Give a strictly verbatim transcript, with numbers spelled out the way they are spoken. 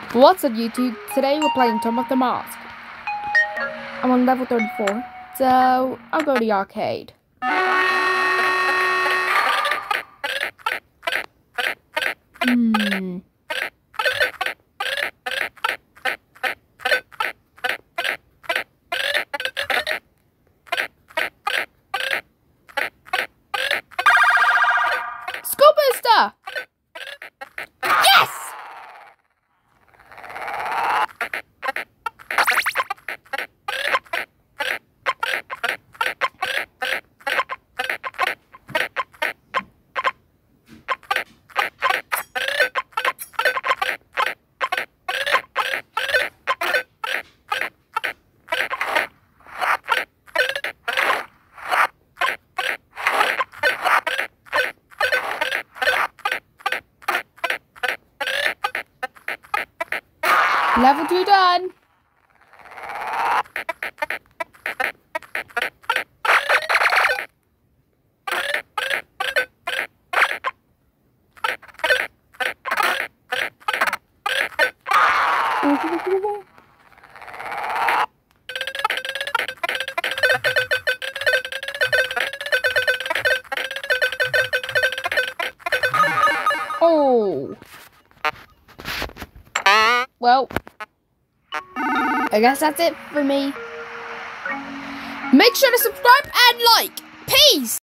What's up YouTube? Today we're playing Tomb of the Mask. I'm on level thirty-four, so I'll go to the arcade. Hmm. Skull Booster! Yes! Level two done. Oh. Well, I guess that's it for me. Make sure to subscribe and like. Peace!